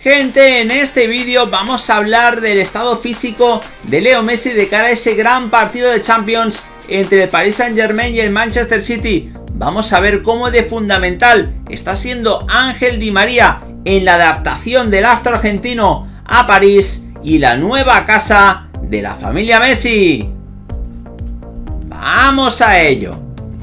Gente, en este vídeo vamos a hablar del estado físico de Leo Messi de cara a ese gran partido de Champions entre el Paris Saint-Germain y el Manchester City. Vamos a ver cómo de fundamental está siendo Ángel Di María en la adaptación del astro argentino a París y la nueva casa de la familia Messi. ¡Vamos a ello!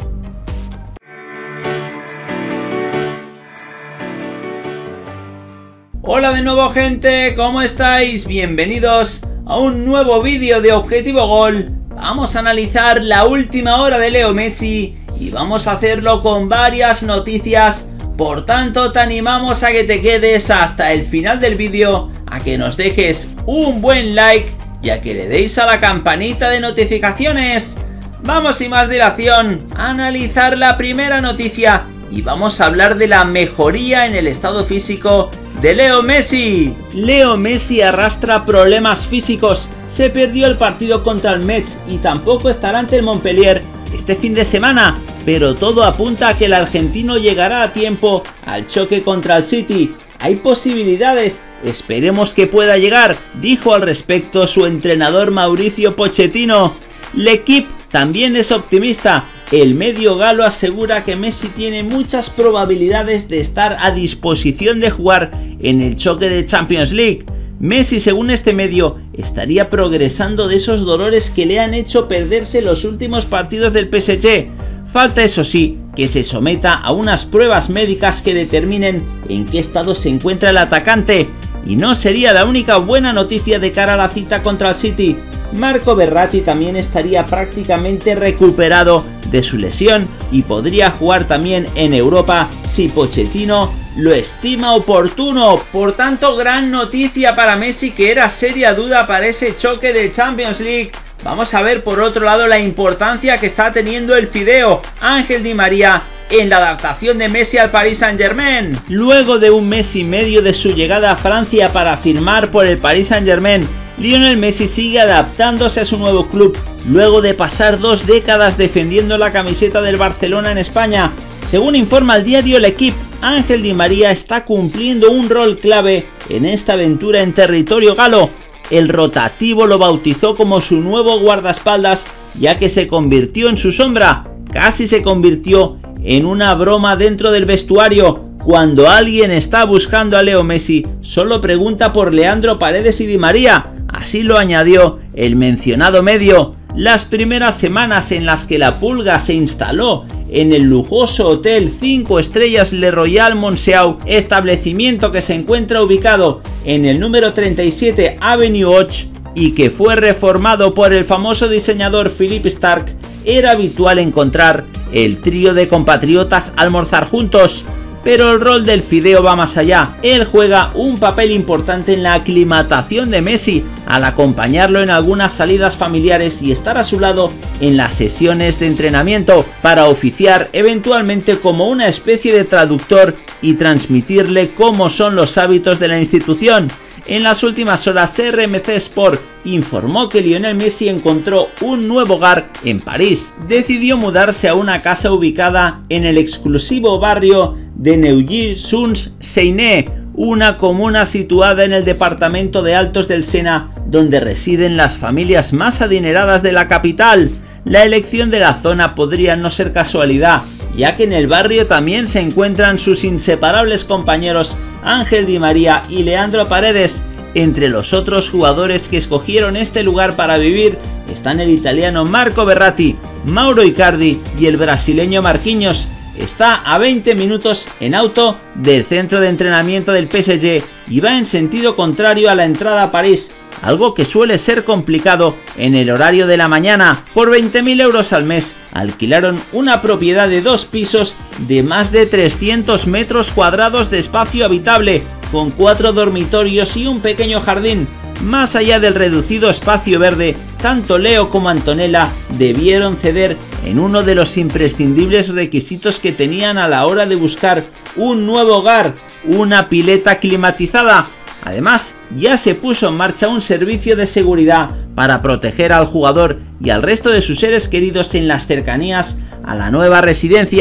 Hola de nuevo, gente, ¿cómo estáis? Bienvenidos a un nuevo vídeo de Objetivo Gol. Vamos a analizar la última hora de Leo Messi y vamos a hacerlo con varias noticias. Por tanto, te animamos a que te quedes hasta el final del vídeo, a que nos dejes un buen like y a que le deis a la campanita de notificaciones. Vamos sin más dilación a analizar la primera noticia y vamos a hablar de la mejoría en el estado físico de Leo Messi. Leo Messi arrastra problemas físicos, se perdió el partido contra el Metz y tampoco estará ante el Montpellier este fin de semana, pero todo apunta a que el argentino llegará a tiempo al choque contra el City. Hay posibilidades, esperemos que pueda llegar, dijo al respecto su entrenador Mauricio Pochettino. L'Équipe también es optimista. El medio galo asegura que Messi tiene muchas probabilidades de estar a disposición de jugar en el choque de Champions League. Messi, según este medio, estaría progresando de esos dolores que le han hecho perderse los últimos partidos del PSG. Falta, eso sí, que se someta a unas pruebas médicas que determinen en qué estado se encuentra el atacante. Y no sería la única buena noticia de cara a la cita contra el City. Marco Verratti también estaría prácticamente recuperado de su lesión y podría jugar también en Europa si Pochettino lo estima oportuno. Por tanto, gran noticia para Messi, que era seria duda para ese choque de Champions League. Vamos a ver por otro lado la importancia que está teniendo el fideo Ángel Di María en la adaptación de Messi al Paris Saint-Germain. Luego de un mes y medio de su llegada a Francia para firmar por el Paris Saint-Germain, Lionel Messi sigue adaptándose a su nuevo club, luego de pasar 2 décadas defendiendo la camiseta del Barcelona en España. Según informa el diario L'Équipe, Ángel Di María está cumpliendo un rol clave en esta aventura en territorio galo. El rotativo lo bautizó como su nuevo guardaespaldas, ya que se convirtió en su sombra, casi se convirtió en una broma dentro del vestuario. Cuando alguien está buscando a Leo Messi, solo pregunta por Leandro Paredes y Di María, así lo añadió el mencionado medio. Las primeras semanas en las que la Pulga se instaló en el lujoso hotel 5 estrellas Le Royal Monceau, establecimiento que se encuentra ubicado en el número 37 Avenue Och y que fue reformado por el famoso diseñador Philippe Starck, era habitual encontrar el trío de compatriotas almorzar juntos. Pero el rol del fideo va más allá. Él juega un papel importante en la aclimatación de Messi, al acompañarlo en algunas salidas familiares y estar a su lado en las sesiones de entrenamiento, para oficiar eventualmente como una especie de traductor y transmitirle cómo son los hábitos de la institución. En las últimas horas, RMC Sport informó que Lionel Messi encontró un nuevo hogar en París. Decidió mudarse a una casa ubicada en el exclusivo barrio de Neuilly-sur-Seine, una comuna situada en el departamento de Altos del Sena, donde residen las familias más adineradas de la capital. La elección de la zona podría no ser casualidad, ya que en el barrio también se encuentran sus inseparables compañeros Ángel Di María y Leandro Paredes. Entre los otros jugadores que escogieron este lugar para vivir están el italiano Marco Verratti, Mauro Icardi y el brasileño Marquinhos. Está a 20 minutos en auto del centro de entrenamiento del PSG y va en sentido contrario a la entrada a París, algo que suele ser complicado en el horario de la mañana. Por 20.000 euros al mes alquilaron una propiedad de 2 pisos de más de 300 metros cuadrados de espacio habitable, con 4 dormitorios y un pequeño jardín. Más allá del reducido espacio verde, tanto Leo como Antonella debieron ceder en uno de los imprescindibles requisitos que tenían a la hora de buscar un nuevo hogar: una pileta climatizada. Además, ya se puso en marcha un servicio de seguridad para proteger al jugador y al resto de sus seres queridos en las cercanías a la nueva residencia.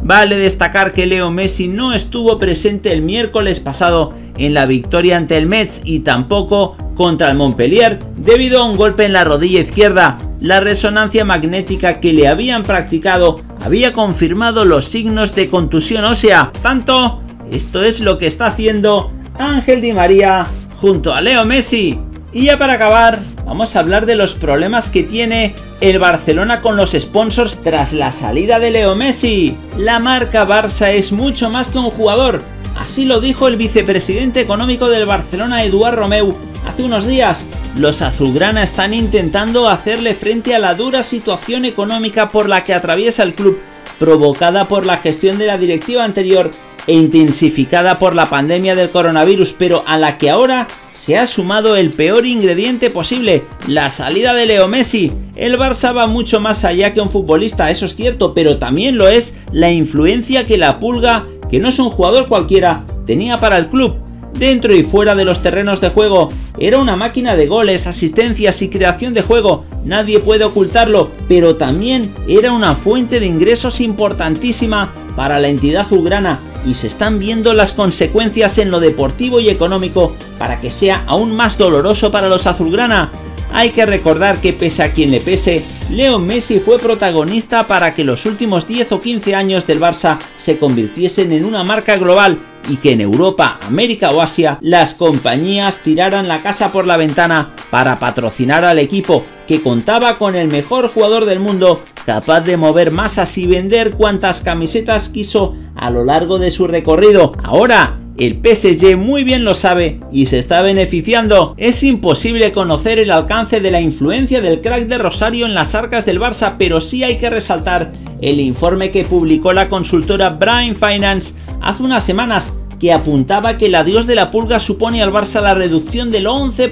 Vale destacar que Leo Messi no estuvo presente el miércoles pasado en la victoria ante el Metz y tampoco contra el Montpellier debido a un golpe en la rodilla izquierda. La resonancia magnética que le habían practicado había confirmado los signos de contusión ósea. Tanto, esto es lo que está haciendo Ángel Di María junto a Leo Messi. Y ya para acabar, vamos a hablar de los problemas que tiene el Barcelona con los sponsors tras la salida de Leo Messi. La marca Barça es mucho más que un jugador, así lo dijo el vicepresidente económico del Barcelona, Eduard Romeu, hace unos días. Los azulgrana están intentando hacerle frente a la dura situación económica por la que atraviesa el club, provocada por la gestión de la directiva anterior e intensificada por la pandemia del coronavirus, pero a la que ahora se ha sumado el peor ingrediente posible, la salida de Leo Messi. El Barça va mucho más allá que un futbolista, eso es cierto, pero también lo es la influencia que la Pulga, que no es un jugador cualquiera, tenía para el club. Dentro y fuera de los terrenos de juego, era una máquina de goles, asistencias y creación de juego, nadie puede ocultarlo, pero también era una fuente de ingresos importantísima para la entidad azulgrana, y se están viendo las consecuencias en lo deportivo y económico para que sea aún más doloroso para los azulgrana. Hay que recordar que pese a quien le pese, Leo Messi fue protagonista para que los últimos 10 o 15 años del Barça se convirtiesen en una marca global y que en Europa, América o Asia las compañías tiraran la casa por la ventana para patrocinar al equipo, que contaba con el mejor jugador del mundo, capaz de mover masas y vender cuantas camisetas quiso a lo largo de su recorrido. Ahora, el PSG muy bien lo sabe y se está beneficiando. Es imposible conocer el alcance de la influencia del crack de Rosario en las arcas del Barça, pero sí hay que resaltar el informe que publicó la consultora Brain Finance hace unas semanas, que apuntaba que el adiós de la Pulga supone al Barça la reducción del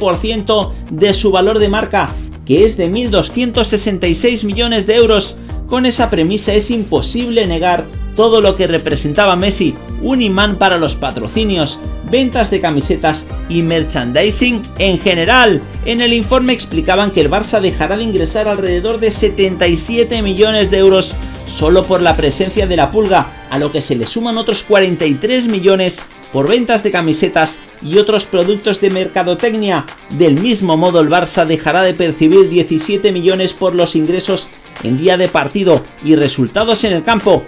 11% de su valor de marca, que es de 1.266 millones de euros. Con esa premisa es imposible negar todo lo que representaba Messi, un imán para los patrocinios, ventas de camisetas y merchandising en general. En el informe explicaban que el Barça dejará de ingresar alrededor de 77 millones de euros solo por la presencia de la Pulga, a lo que se le suman otros 43 millones por ventas de camisetas y otros productos de mercadotecnia. Del mismo modo, el Barça dejará de percibir 17 millones por los ingresos en día de partido y resultados en el campo,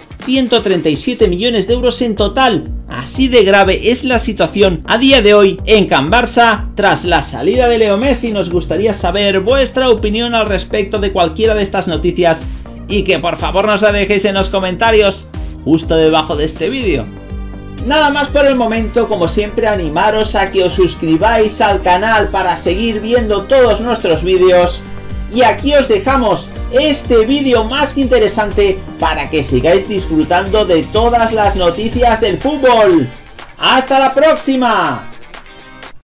137 millones de euros en total. Así de grave es la situación a día de hoy en Can Barça tras la salida de Leo Messi. Nos gustaría saber vuestra opinión al respecto de cualquiera de estas noticias y que por favor nos la dejéis en los comentarios justo debajo de este vídeo. Nada más por el momento, como siempre animaros a que os suscribáis al canal para seguir viendo todos nuestros vídeos. Y aquí os dejamos este vídeo más que interesante para que sigáis disfrutando de todas las noticias del fútbol. ¡Hasta la próxima!